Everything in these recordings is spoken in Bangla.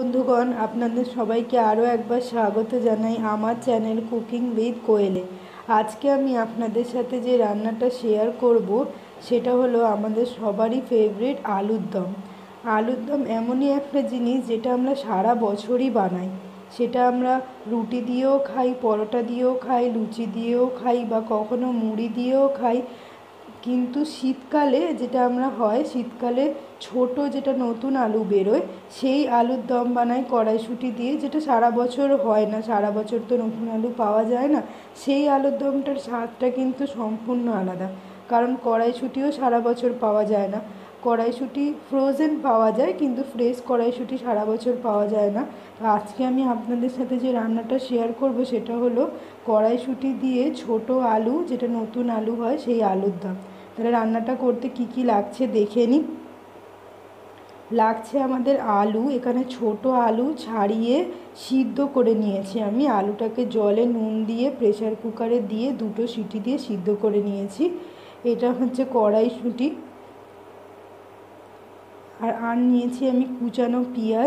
বন্ধুগণ, আপনাদের সবাইকে আরও একবার স্বাগত জানাই আমার চ্যানেল কুকিং উইথ কোয়েলে। আজকে আমি আপনাদের সাথে যে রান্নাটা শেয়ার করব সেটা হলো আমাদের সবারই ফেভারিট আলুর দম। আলুর দম এমনই একটা জিনিস যেটা আমরা সারা বছরই বানাই। সেটা আমরা রুটি দিয়েও খাই, পরোটা দিয়েও খাই, লুচি দিয়েও খাই বা কখনো মুড়ি দিয়েও খাই। কিন্তু শীতকালে যেটা আমরা হয়, শীতকালে ছোট যেটা নতুন আলু বেরোয় সেই আলুর দম বানাই কড়াইশুঁটি দিয়ে, যেটা সারা বছর হয় না, সারা বছর তো নতুন আলু পাওয়া যায় না। সেই আলুর দমটার স্বাদটা কিন্তু সম্পূর্ণ আলাদা, কারণ কড়াইশুঁটিও সারা বছর পাওয়া যায় না। কড়াইশুঁটি ফ্রোজেন পাওয়া যায়, কিন্তু ফ্রেশ কড়াইশুঁটি সারা বছর পাওয়া যায় না। তো আজকে আমি আপনাদের সাথে যে রান্নাটা শেয়ার করব সেটা হলো কড়াইশুঁটি দিয়ে ছোট আলু, যেটা নতুন আলু হয়, সেই আলুর দম। তাহলে রান্নাটা করতে কি কি লাগছে দেখে নিই। লাগছে আমাদের আলু। এখানে ছোট আলু ছাড়িয়ে সিদ্ধ করে নিয়েছি আমি। আলুটাকে জলে নুন দিয়ে প্রেসার কুকারে দিয়ে 2 সিটি দিয়ে সিদ্ধ করে নিয়েছি। এটা হচ্ছে কড়াইশুঁটি। আর নিয়েছি আমি কুচানো পেঁয়াজ।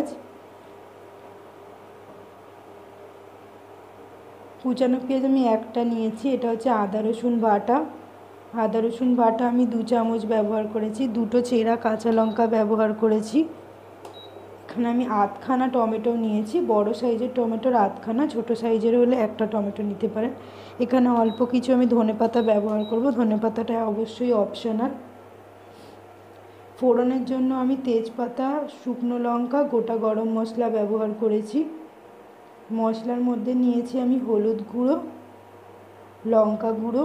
কুচানো পেঁয়াজ আমি একটা নিয়েছি। এটা হচ্ছে আদা রসুন বাটা। আদা রসুন বাটা আমি 2 চামচ ব্যবহার করেছি। 2টো চেরা কাঁচা লঙ্কা ব্যবহার করেছি। এখানে আমি 8খানা টমেটো নিয়েছি। বড় সাইজের টমেটোর 8খানা, ছোটো সাইজের হলে একটা টমেটো নিতে পারেন। এখানে অল্প কিছু আমি ধনেপাতা ব্যবহার করব। ধনেপাতাটা অবশ্যই অপশনাল। ফোড়নের জন্য আমি তেজপাতা, শুকনো লঙ্কা, গোটা গরম মশলা ব্যবহার করেছি। মশলার মধ্যে নিয়েছি আমি হলুদ গুঁড়ো, লঙ্কা গুঁড়ো,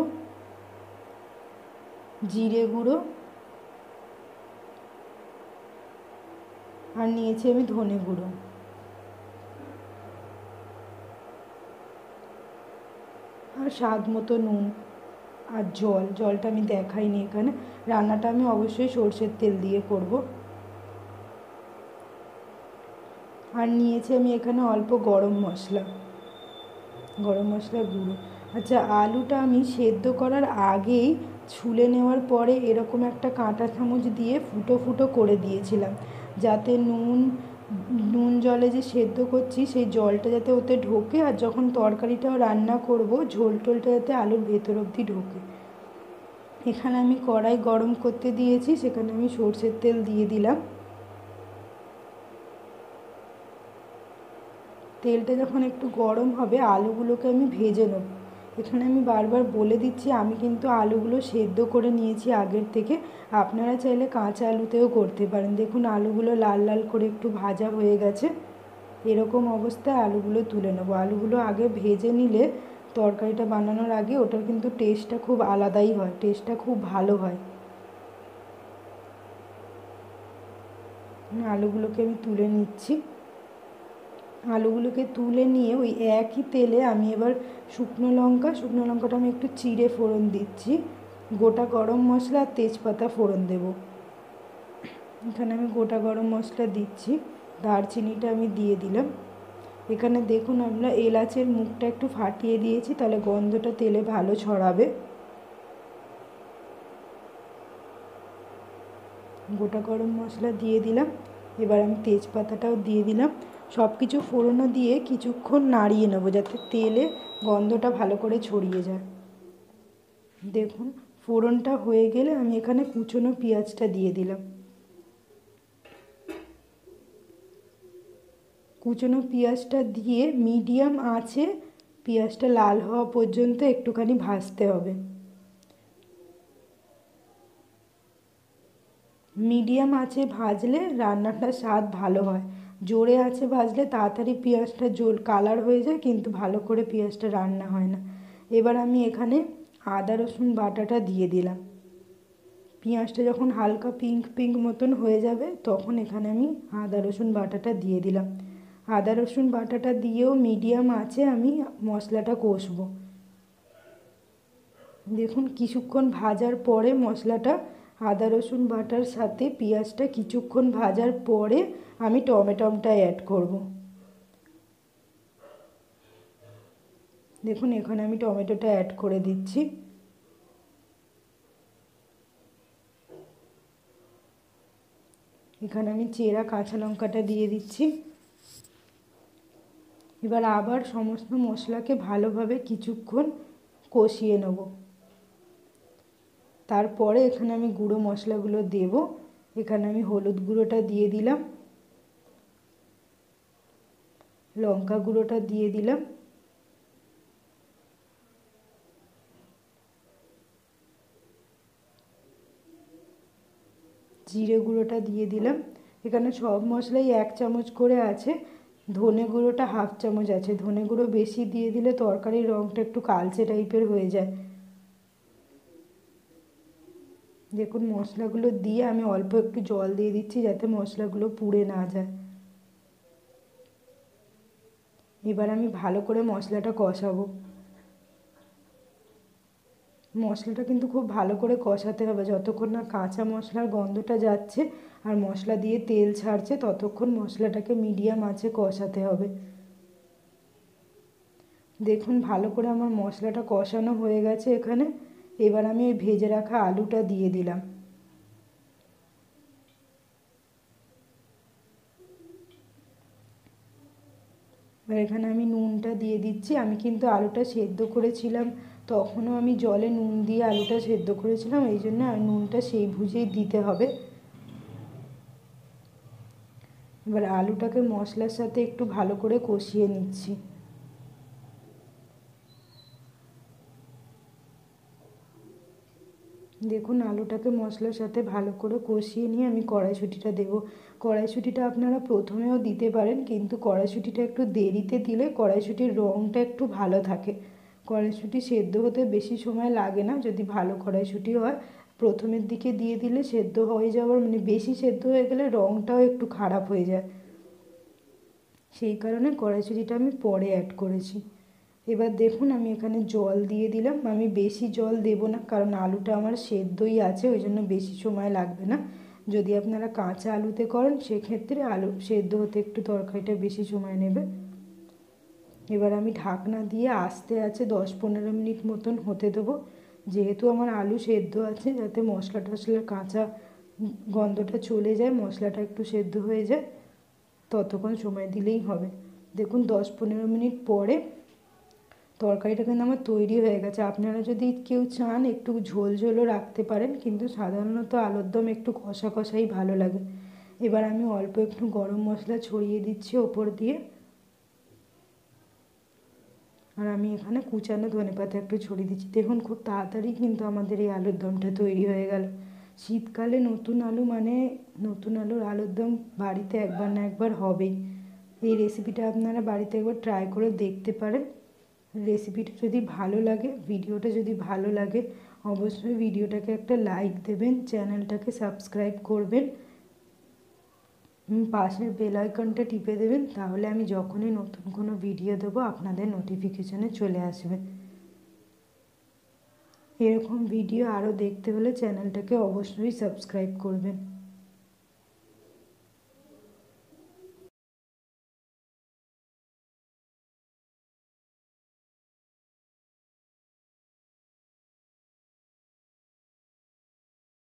জিরে গুঁড়ো, আর নিয়েছি আমি ধনে গুঁড়ো। আর স্বাদ মতো নুন আর জলটা আমি দেখাইনি এখানে। রান্নাটা আমি অবশ্যই সরষের তেল দিয়ে করব। আর নিয়েছি আমি এখানে অল্প গরম মশলা গুঁড়ো। আচ্ছা, আলুটা আমি সেদ্ধ করার আগেই ছুলে নেওয়ার পরে এরকম একটা কাঁটা চামচ দিয়ে ফুটো ফুটো করে দিয়েছিলাম, যাতে নুন জলে যে সেদ্ধ করছি সেই জলটা যাতে ওতে ঢোকে, আর যখন তরকারিটাও রান্না করব ঝোল টোলটা যাতে আলুর ভেতর অবধি ঢোকে। এখানে আমি কড়াই গরম করতে দিয়েছি, সেখানে আমি সরষের তেল দিয়ে দিলাম। তেলটা যখন একটু গরম হবে আলুগুলোকে আমি ভেজে নেব। এখানে আমি বারবার বলে দিচ্ছি, আমি কিন্তু আলুগুলো সেদ্ধ করে নিয়েছি আগের থেকে। আপনারা চাইলে কাঁচা আলুতেও করতে পারেন। দেখুন আলুগুলো লাল লাল করে একটু ভাজা হয়ে গেছে। এরকম অবস্থায় আলুগুলো তুলে নেব। আলুগুলো আগে ভেজে নিলে তরকারিটা বানানোর আগে ওটার কিন্তু টেস্টটা খুব আলাদাই হয়, টেস্টটা খুব ভালো হয়। আলুগুলোকে আমি তুলে নিচ্ছি। আলুগুলোকে তুলে নিয়ে ওই একই তেলে আমি এবার শুকনো লঙ্কাটা আমি একটু চিড়ে ফোড়ন দিচ্ছি। গোটা গরম মশলা আর তেজপাতা ফোড়ন দেব। এখানে আমি গোটা গরম মশলা দিচ্ছি। দারচিনিটা আমি দিয়ে দিলাম। এখানে দেখুন আমরা এলাচের মুখটা একটু ফাটিয়ে দিয়েছি, তাহলে গন্ধটা তেলে ভালো ছড়াবে। গোটা গরম মশলা দিয়ে দিলাম। এবার আমি তেজপাতাটাও দিয়ে দিলাম। সব কিছু ফোড়নও দিয়ে কিছুক্ষণ নাড়িয়ে নেবো, যাতে তেলে গন্ধটা ভালো করে ছড়িয়ে যায়। দেখুন ফোড়নটা হয়ে গেলে আমি এখানে কুচনো পেঁয়াজটা দিয়ে দিলাম। কুচনো পেঁয়াজটা দিয়ে মিডিয়াম আঁচে পেঁয়াজটা লাল হওয়া পর্যন্ত একটুখানি ভাজতে হবে। মিডিয়াম আঁচে ভাজলে রান্নাটার স্বাদ ভালো হয়। জোরে আঁচে ভাজলে তাড়াতাড়ি পেঁয়াজটা কালার হয়ে যায়, কিন্তু ভালো করে পেঁয়াজটা রান্না হয় না। এবার আমি এখানে আদা রসুন বাটাটা দিয়ে দিলাম। পেঁয়াজটা যখন হালকা পিঙ্ক পিঙ্ক মতন হয়ে যাবে তখন এখানে আমি আদা রসুন বাটাটা দিয়ে দিলাম। আদা রসুন বাটাটা দিয়েও মিডিয়াম আঁচে আমি মশলাটা কষবো। দেখুন কিছুক্ষণ ভাজার পরে মশলাটা, আদা রসুন বাটার সাথে পেঁয়াজটা কিছুক্ষণ ভাজার পরে আমি টমেটোটা অ্যাড করব। দেখুন এখানে আমি টমেটোটা অ্যাড করে দিচ্ছি। এখানে আমি চেরা কাঁচা লঙ্কাটা দিয়ে দিচ্ছি। এবার আবার সমস্ত মশলাকে ভালোভাবে কিছুক্ষণ কষিয়ে নেব। তারপরে এখানে আমি গুঁড়ো মশলাগুলো দেব। এখানে আমি হলুদ গুঁড়োটা দিয়ে দিলাম, লঙ্কা গুঁড়োটা দিয়ে দিলাম, জিরে গুঁড়োটা দিয়ে দিলাম। এখানে সব মশলাই 1 চামচ করে আছে, ধনে গুঁড়োটা 1/2 চামচ আছে। ধনে গুঁড়ো বেশি দিয়ে দিলে তরকারির রঙটা একটু কালচে টাইপের হয়ে যায়। দেখুন মশলাগুলো দিয়ে আমি অল্প একটু জল দিয়ে দিচ্ছি যাতে মশলাগুলো পুড়ে না যায়। এবার আমি ভালো করে মশলাটা কষাবো। মশলাটা কিন্তু খুব ভালো করে কষাতে হবে, যতক্ষণ না কাঁচা মশলার গন্ধটা যাচ্ছে আর মশলা দিয়ে তেল ছাড়ছে ততক্ষণ মশলাটাকে মিডিয়াম আঁচে কষাতে হবে। দেখুন ভালো করে আমার মশলাটা কষানো হয়ে গেছে এখানে। এবার আমি ওই ভেজে রাখা আলুটা দিয়ে দিলাম। এবার এখানে আমি নুনটা দিয়ে দিচ্ছি। আমি কিন্তু আলুটা সেদ্ধ করেছিলাম, তখনও আমি জলে নুন দিয়ে আলুটা সেদ্ধ করেছিলাম, এই জন্য নুনটা সেই বুঝেই দিতে হবে। এবার আলুটাকে মশলার সাথে একটু ভালো করে কষিয়ে নিচ্ছি। দেখুন আলুটাকে মশলার সাথে ভালো করে কষিয়ে নিয়ে আমি কড়াইশুঁটিটা দেবো। কড়াইশুঁটিটা আপনারা প্রথমেও দিতে পারেন, কিন্তু কড়াইশুঁটিটা একটু দেরিতে দিলে কড়াইশুঁটির রঙটা একটু ভালো থাকে। কড়াইশুঁটি সেদ্ধ হতে বেশি সময় লাগে না যদি ভালো কড়াইশুঁটি হয়। প্রথমের দিকে দিয়ে দিলে সেদ্ধ হয়ে যাওয়ার মানে বেশি সেদ্ধ হয়ে গেলে রঙটাও একটু খারাপ হয়ে যায়, সেই কারণে কড়াইশুঁটিটা আমি পরে অ্যাড করেছি। এবার দেখুন আমি এখানে জল দিয়ে দিলাম। আমি বেশি জল দেব না, কারণ আলুটা আমার সেদ্ধই আছে, ওই জন্য বেশি সময় লাগবে না। যদি আপনারা কাঁচা আলুতে করেন সেক্ষেত্রে আলু সেদ্ধ হতে একটু তরকারিটা বেশি সময় নেবে। এবার আমি ঢাকনা দিয়ে আস্তে আছে 10-15 মিনিট মতন হতে দেবো, যেহেতু আমার আলু সেদ্ধ আছে, যাতে মশলা টশলার কাঁচা গন্ধটা চলে যায়, মশলাটা একটু সেদ্ধ হয়ে যায়, ততক্ষণ সময় দিলেই হবে। দেখুন 10-15 মিনিট পরে তরকারিটা কিন্তু আমার তৈরি হয়ে গেছে। আপনারা যদি কেউ চান একটু ঝোল ঝোলও রাখতে পারেন, কিন্তু সাধারণত আলুর দম একটু কষা কষাই ভালো লাগে। এবার আমি অল্প একটু গরম মশলা ছড়িয়ে দিচ্ছি ওপর দিয়ে, আর আমি এখানে কুচানো ধনেপাতা একটু ছড়িয়ে দিচ্ছি। দেখুন খুব তাড়াতাড়ি কিন্তু আমাদের এই আলুর দমটা তৈরি হয়ে গেল। শীতকালে নতুন আলু মানে নতুন আলুর দম বাড়িতে একবার না একবার হবেই। এই রেসিপিটা আপনারা বাড়িতে একবার ট্রাই করে দেখতে পারেন। রেসিপিটা যদি ভালো লাগে, ভিডিওটা যদি ভালো লাগে, অবশ্যই ভিডিওটাকে একটা লাইক দেবেন, চ্যানেলটাকে সাবস্ক্রাইব করবেন, পাশের বেল আইকনটা টিপে দেবেন, তাহলে আমি যখনই নতুন কোনো ভিডিও দেবো আপনাদের নোটিফিকেশানে চলে আসবে। এরকম ভিডিও আরও দেখতে হলে চ্যানেলটাকে অবশ্যই সাবস্ক্রাইব করবেন।